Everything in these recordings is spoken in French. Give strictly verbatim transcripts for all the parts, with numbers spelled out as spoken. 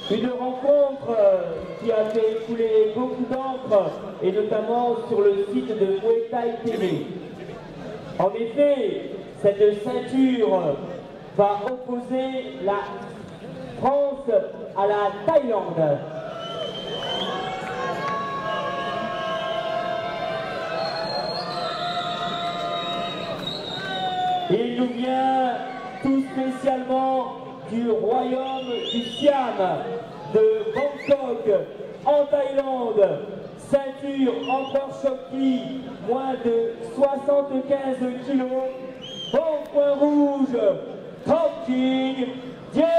Une rencontre qui a fait couler beaucoup d'encre, et notamment sur le site de Muay Thai T V. En effet, cette ceinture va opposer la France à la Thaïlande. Il nous vient tout spécialement du royaume du Siam, de Bangkok, en Thaïlande. Ceinture Empereur Shokti, moins de soixante-quinze kilos. Bon point rouge, Top King, Diezelek.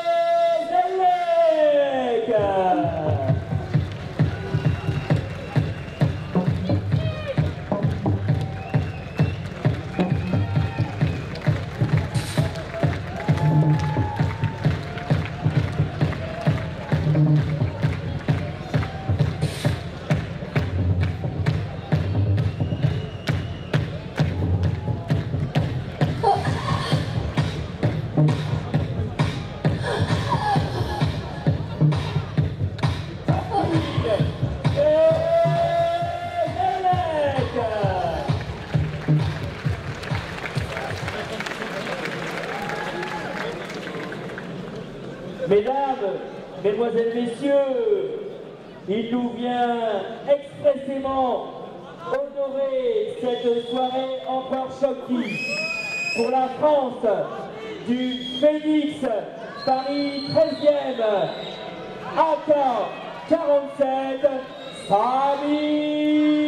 Mesdames, Mesdemoiselles, Messieurs, il nous vient expressément honorer cette soirée Empereur Shokti pour la France du Phoenix Paris treizième A K quarante-sept Sami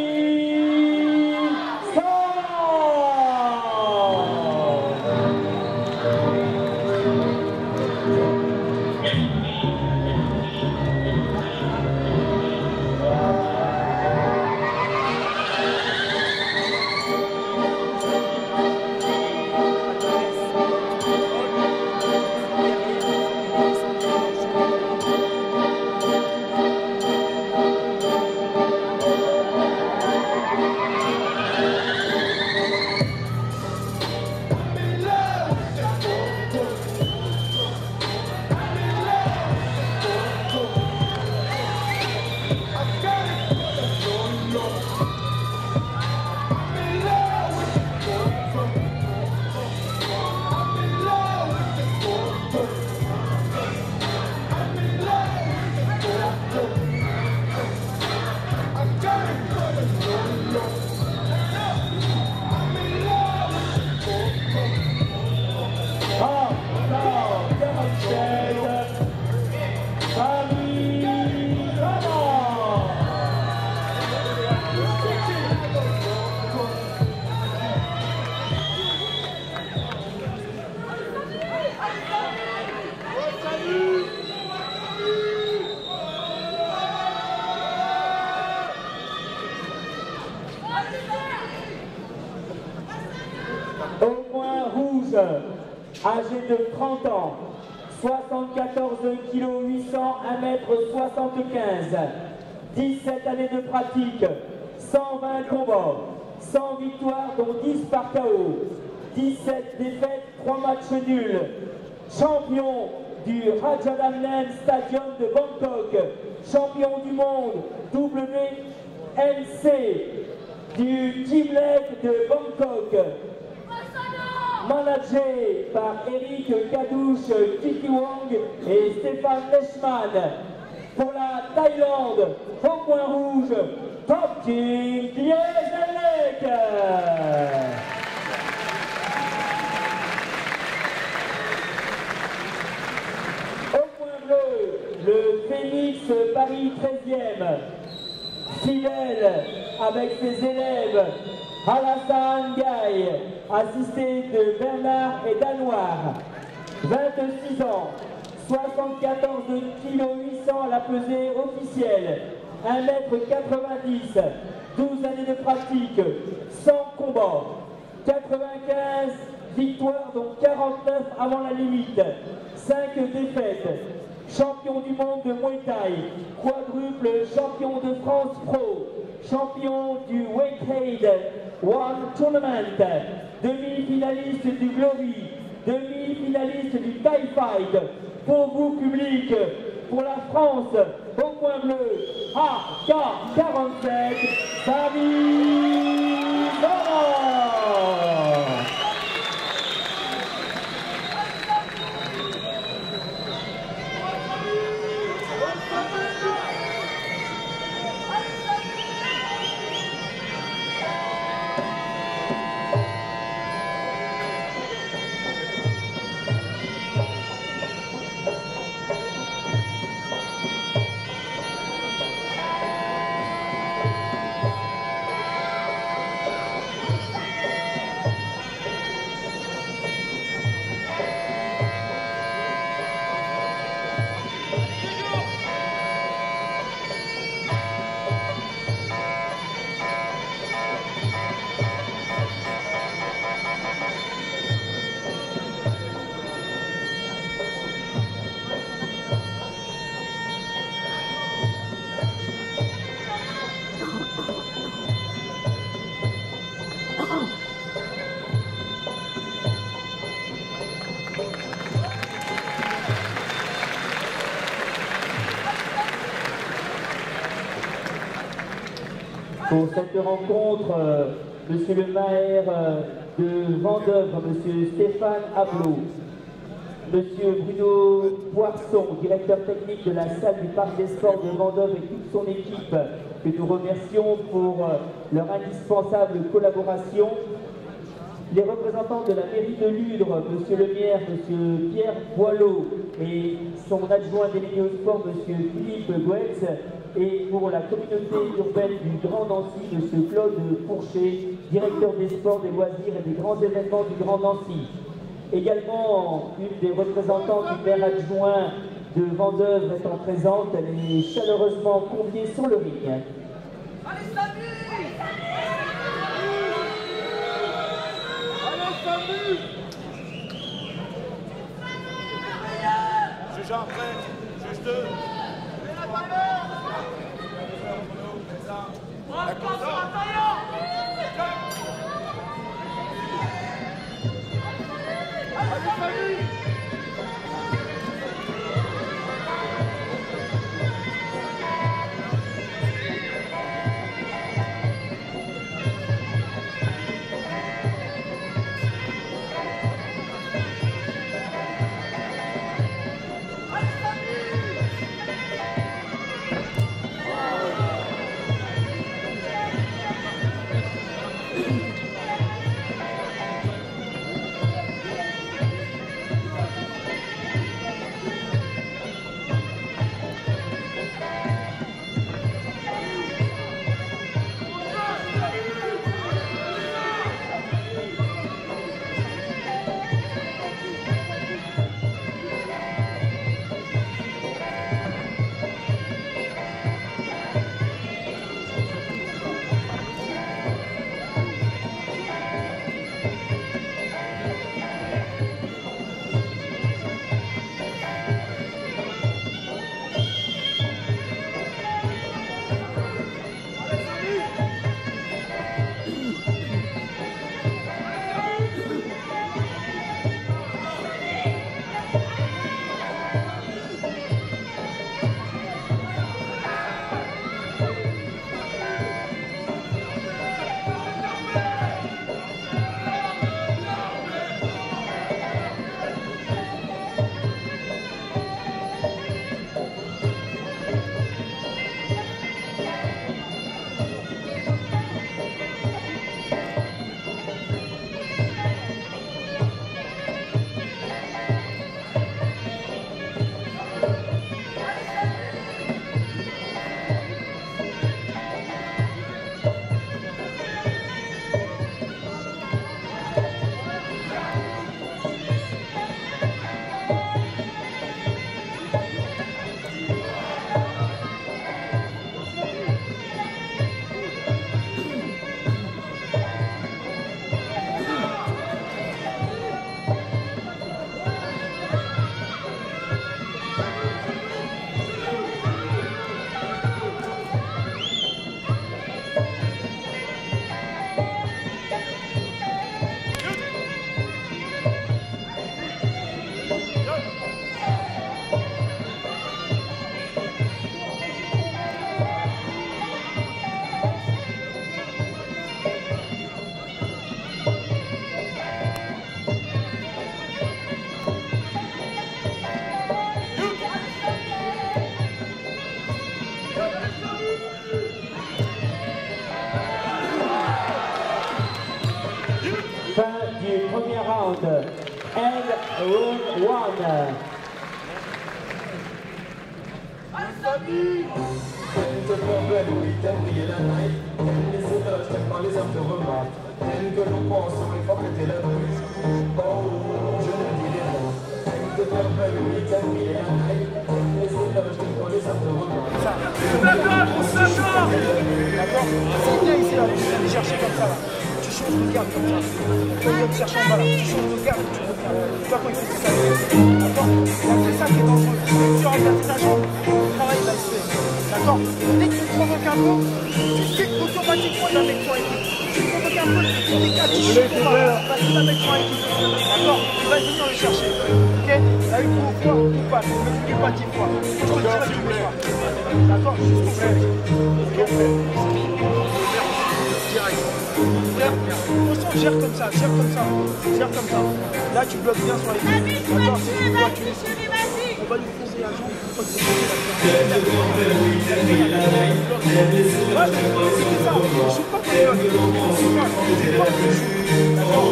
Au point rouge, âgé de trente ans, soixante-quatorze kilos huit cents, un mètre soixante-quinze, dix-sept années de pratique, cent vingt combats, cent victoires dont dix par K O, dix-sept défaites, trois matchs nuls, champion du Rajadamnern Stadium de Bangkok, champion du monde W M C du Team Lake de Bangkok, managé par Eric Kadouche, Kiki Wong et Stéphane Lechman. Pour la Thaïlande, au point rouge, Top King Diezelek. Au point bleu, le Phoenix Paris treizième, fidèle avec ses élèves Alassane Gaye, assisté de Bernard et Danoir, vingt-six ans, soixante-quatorze kilos huit cents à la pesée officielle, un mètre quatre-vingt-dix, douze années de pratique, cent combats, quatre-vingt-quinze victoires dont quarante-neuf avant la limite, cinq défaites, champion du monde de Muay Thai, quadruple champion de France Pro, champion du Weighthead One Tournament, demi-finaliste du Glory, demi-finaliste du Thai Fight. Pour vous, public, pour la France, au point bleu, A K quarante-sept, Samy Zara. Pour cette rencontre, euh, Monsieur le maire euh, de Vendeuvre, Monsieur Stéphane Ablot, Monsieur Bruno Poisson, directeur technique de la salle du Parc des Sports de Vendeuvre et toute son équipe, que nous remercions pour euh, leur indispensable collaboration. Les représentants de la mairie de Ludre, Monsieur le maire, Monsieur Pierre Boileau et son adjoint délégué au sport, Monsieur Philippe Goetz, et pour la communauté urbaine du Grand Nancy, Monsieur Claude Fourchet, directeur des sports, des loisirs et des grands événements du Grand Nancy. Également, une des représentantes du maire adjoint de Vendeuvre étant présente, elle est chaleureusement conviée sur le ring. Allez, Samy! Allez, Samy! Juge un prêt, juge deux. round one. Allez, Samy! D'accord? C'est bien ici, là, tu viens les chercher comme ça, là. Tu changes de garde comme ça. Tu viens te chercher en bas, là. Tu changes de garde, tu regardes. Tu vois quand il fait ça. D'accord? C'est ça qui est dangereux. Tu remplaces ta jambe, le travail va se faire. D'accord? Dès que tu te provoques un peu, tu sais automatiquement il va mettre ton équipe. Tu te provoques un peu, tu décales, tu chutes au bas, parce qu'il va mettre ton équipe. D'accord? Tu vas venir le chercher. Ok? Là, une fois, tu passes. Ne multiplie pas dix fois. Je te dirai, tu mets pas. D'accord? Jusqu'au fait. Ok? Direct. Attention, gère comme ça, gère comme ça, gère comme ça. Là, tu bloques bien sur l'équipe. D'accord? Si tu vois, tu es ici. On va lui foncer la jambe. Une fois que tu es là. Ouais, c'est ça. Je suis pas comme ça. Je suis pas comme ça. D'accord?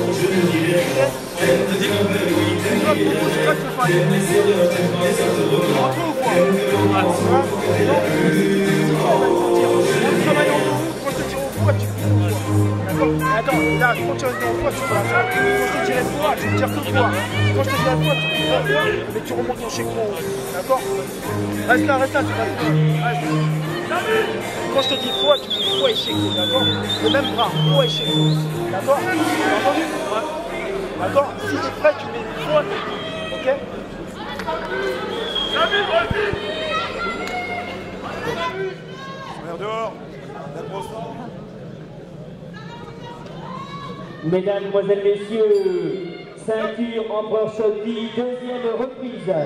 Attends, là, quand tu restes en poids, tu vas faire. Quand je te dirai poids, tu me tires que poids. Quand je te dirai poids, tu me tires poids, mais tu remontes en chez moi. D'accord? Reste là, reste là, tu vas reste. Quand je te dis poids, tu me dis poids et chez moi. D'accord? Le même bras, poids et chez moi. D'accord? Entendu? D'accord? Si tu es prêt, tu mets poids. Ok? Merde dehors. La brosse. Mesdames, Mesdemoiselles, Messieurs, ceinture Empereur Chalty, deuxième reprise.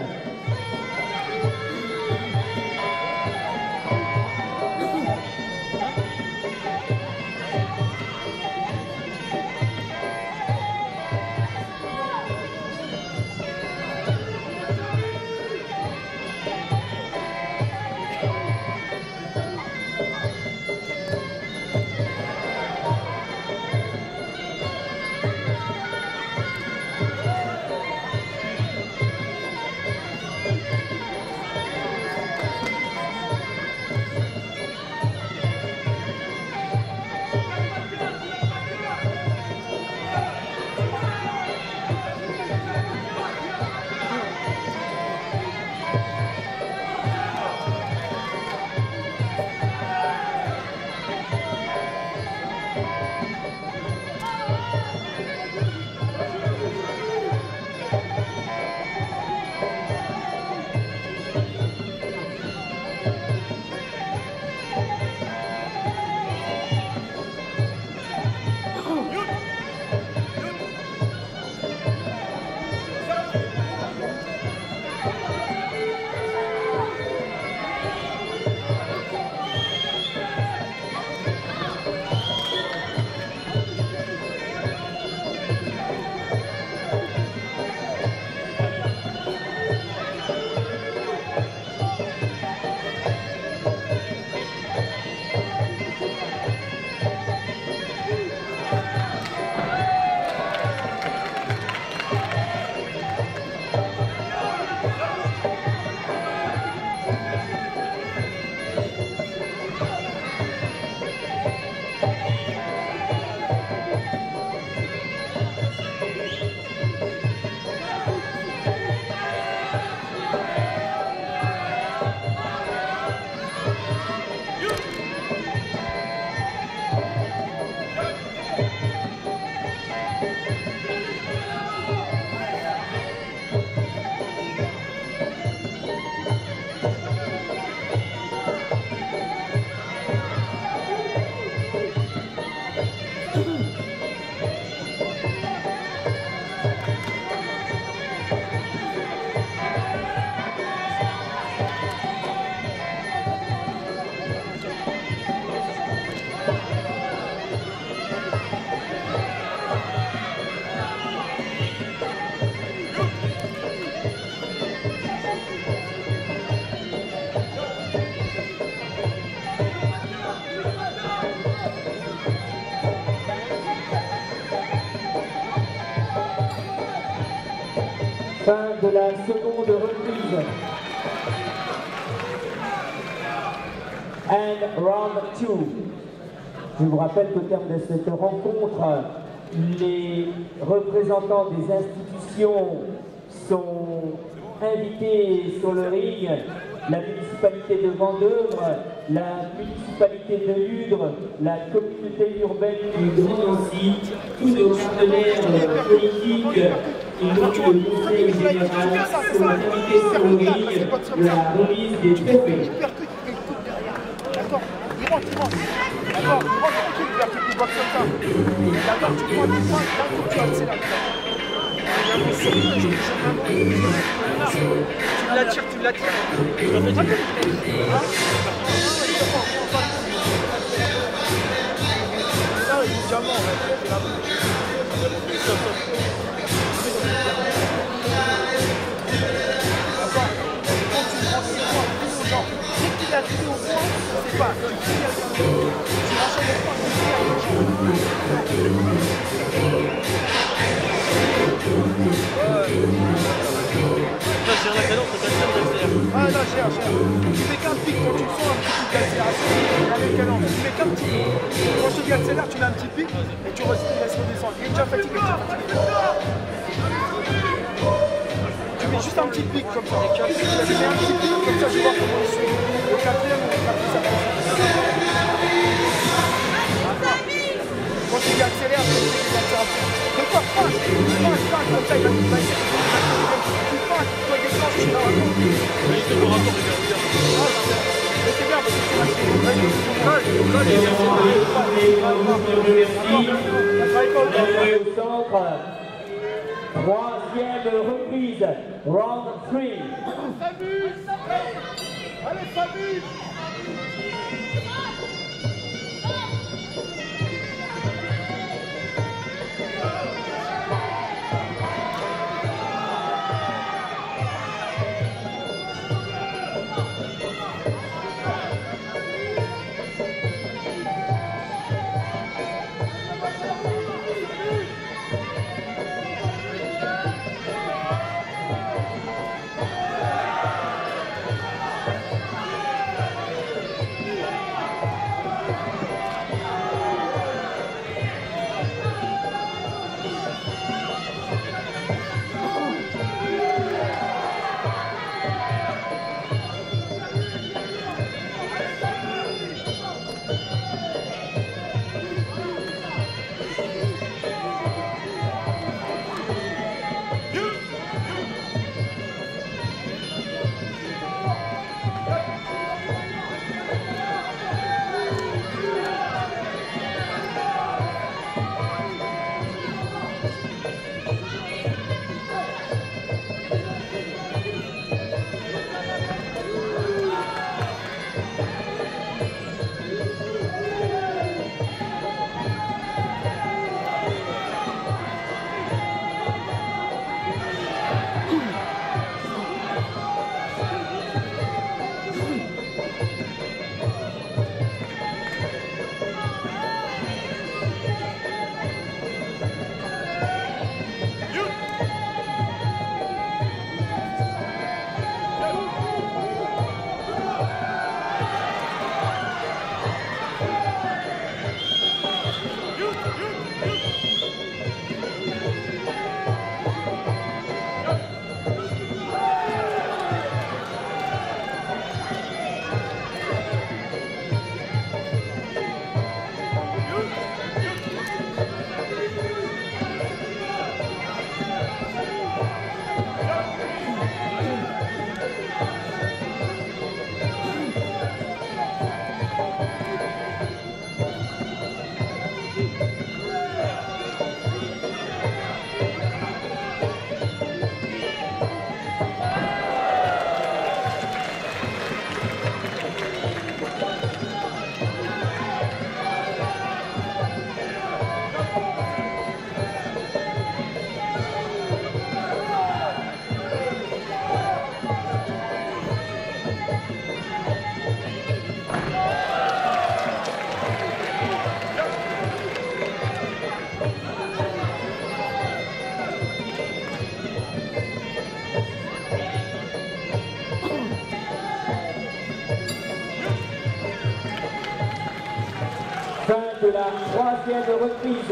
de la seconde reprise. And round two. Je vous rappelle qu'au terme de cette rencontre, les représentants des institutions sont invités sur le ring. La municipalité de Vendeuvre, la municipalité de Ludre, la communauté urbaine du Grand Nancy, tous nos partenaires politiques, et donc le conseil général sont invités sur le ring la remise des trophées. D'accord, il rentre, il rentre. D'accord, il rentre tranquille, il perd quelques box comme ça. D'accord, tu prends des points, d'un coup tu accélères. Tu l'attires, tu l'attires. Ah, évidemment, c'est la il a tiré au point, c'est pas. Tu enchaînes les points, ah là, j'ai un, j'ai un. Tu fais qu'un pic quand tu sens un petit pic d'accélération, avec quel angle. Tu fais qu'un petit pic. Quand je te dis accélère, tu mets un petit pic et tu laisses redescendre. Il est déjà fatigué, déjà fatigué. Tu mets juste un petit pic comme ça. Tu mets un petit pic comme ça, je vais voir comment il suit. Le quatrième, on va plus ça. Quand tu dis accélère, tu dis accélération. Mais quoi, passe, passe, passe, comme ça, il va nous passer. Tu passes, toi, déclenche, tu l'as raconté. Mais c'est le rapport de garder. Mais c'est bien, parce que tu vas se troisième reprise, round three. Allez, Samy! de la troisième reprise.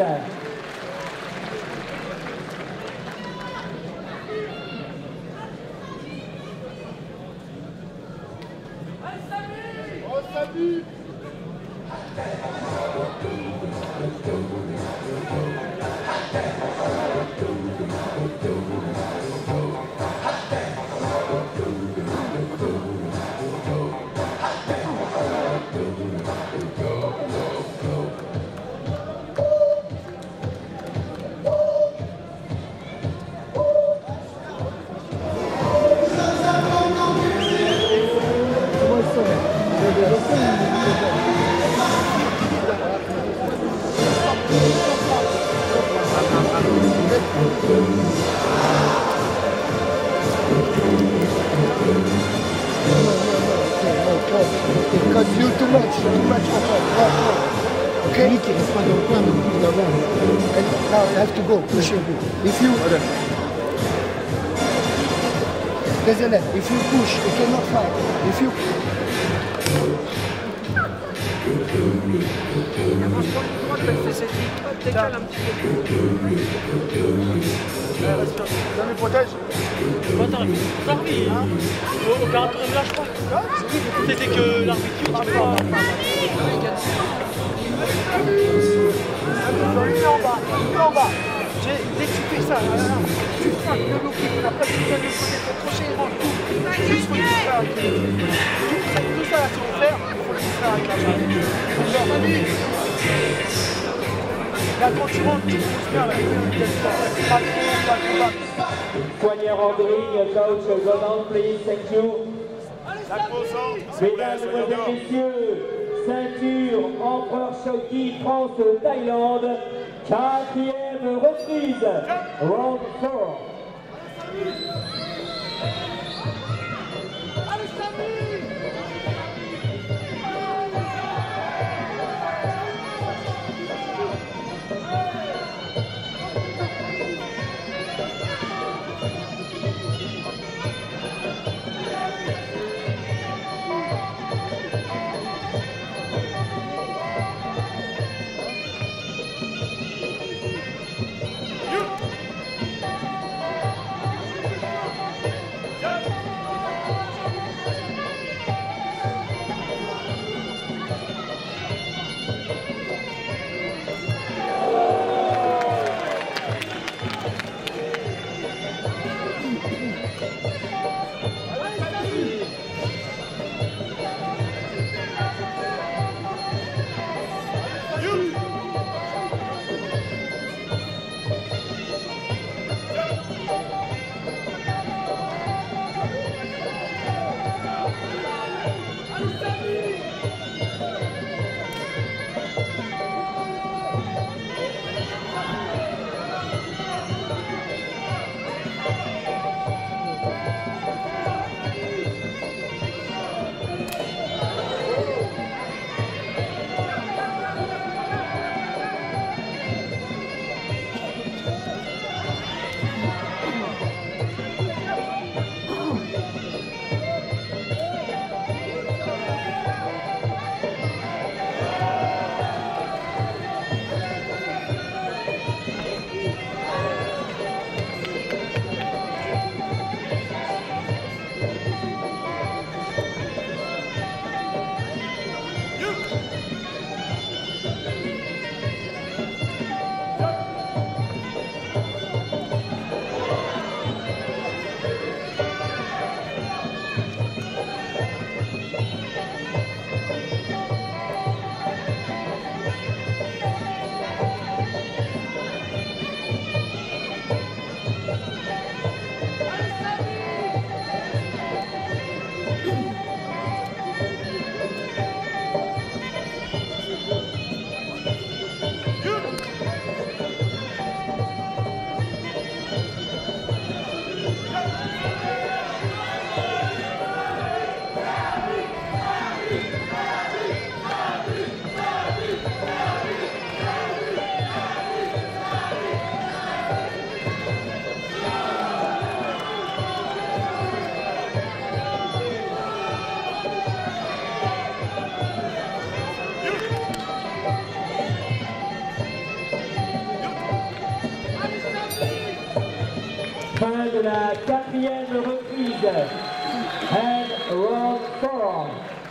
Oh, Samy! Because you too much, too much of okay? Nick, reste pas dans le coin, mais plus d'avant. Now you have to go, push him. If you... Désolé, if you push, you cannot fight. If you... Décale un petit peu. Samy, protège. Attends, t'as envie, hein? Opérateur ne lâche pas. C'était que l'arbitre qui parle pas. En bas, en bas. Dès que tu fais ça, tu frappes le low-kick, après tu fais le côté, ton crochet, il rentre tout. Juste faut le distraire avec le tout ça, là, si on fait, il faut le distraire avec la jambe. Là, quand tu rentres, tu pousses bien, là, pas trop, pas trop, pas trop. Poignard en grille, coach, go down please, thank you. Mesdames, mesdemoiselles, messieurs, ceinture Empereur Shoki, France, Thaïlande, quatrième reprise, round four. de la quatrième reprise. And round four.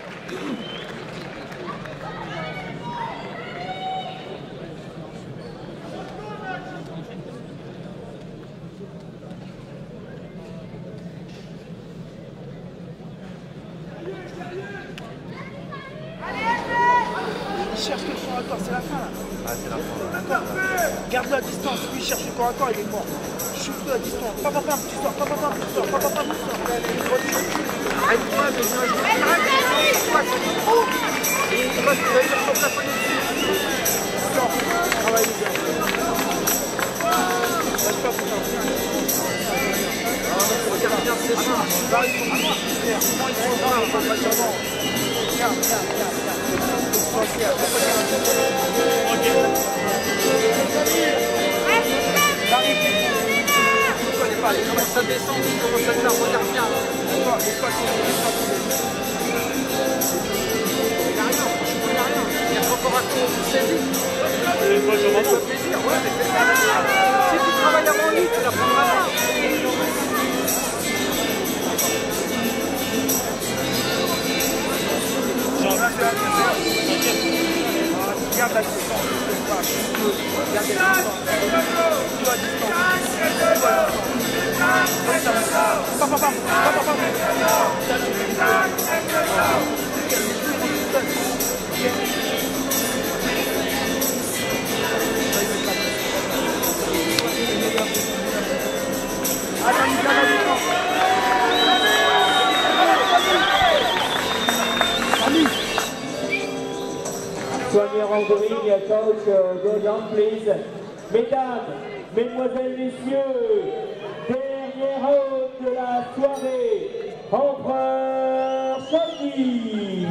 Il cherche le corps à corps, c'est la fin là. Ah, c'est la fin. Garde la distance, lui il cherche le corps à corps, il est mort. Shoot-le à distance. Papa, papa, tu sors, papa, papa, tu sors, papa, papa, tu sors. Aide-moi, mais moi je vais tu vas sur ta connexion. Sors, travaille les gars. Lâche pas, putain. Regarde bien ses mains. Là, ils sont morts. Comment ils sont morts, on va pas dire non. Regarde, regarde, regarde, regarde. Ok. J'arrive. Pourquoi les pas, il commence à descendre, il commence à faire, regarde bien. D'accord, les pas, il n'y a rien, franchement, il n'y a rien. Il y a trop à tour, c'est lui. Moi, je m'en fous. plaisir, ouais, mais c'est ça. Si tu travailles avant lui, tu la prendras là. Regarde la distance, regarde la distance, tu as distance, papa, papa, papa, papa. Soigner en ring, coach, uh, go down please. Mesdames, mesdemoiselles, messieurs, dernière round de la soirée, Empereur Shoji.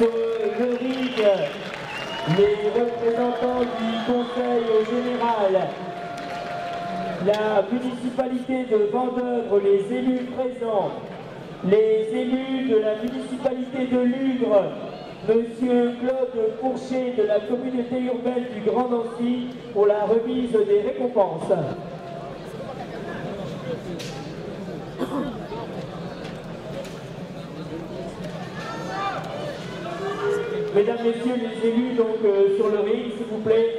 Sur le ring, les représentants du conseil général, la municipalité de Vendeuvre, les élus présents, les élus de la municipalité de Lugre, Monsieur Claude Fourchet de la communauté urbaine du Grand Nancy pour la remise des récompenses. Mesdames, Messieurs les élus, donc euh, sur le ring, s'il vous plaît.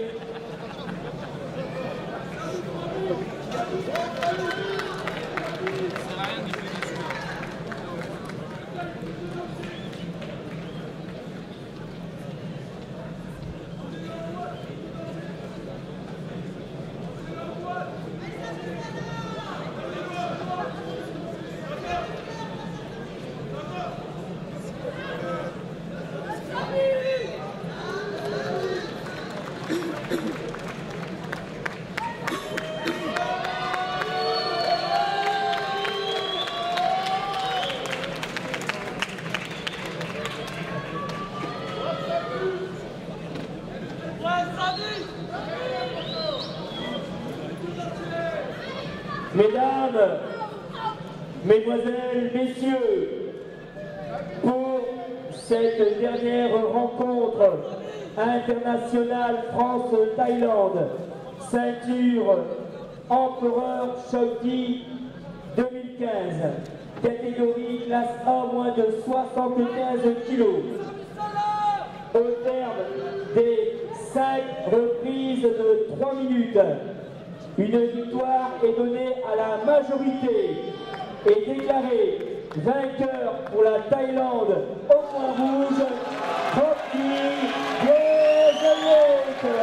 Mesdames, Mesdemoiselles, Messieurs, pour cette dernière rencontre internationale France-Thaïlande, ceinture Empereur Chokdi deux mille quinze, catégorie classe A moins de soixante-quinze kilos. Au terme des cinq reprises de trois minutes, une victoire est donnée à la majorité et déclarée vainqueur pour la Thaïlande au point rouge, Chokdi Yezelet.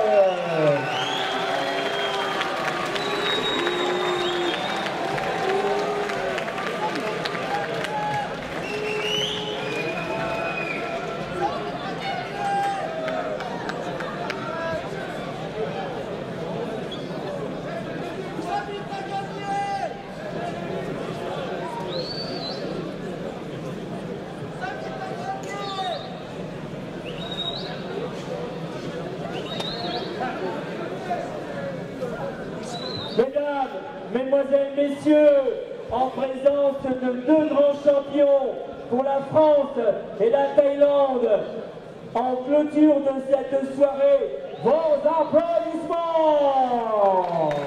Mesdames, Mesdemoiselles, Messieurs, en présence de deux grands champions pour la France et la Thaïlande, en clôture de cette soirée, vos applaudissements!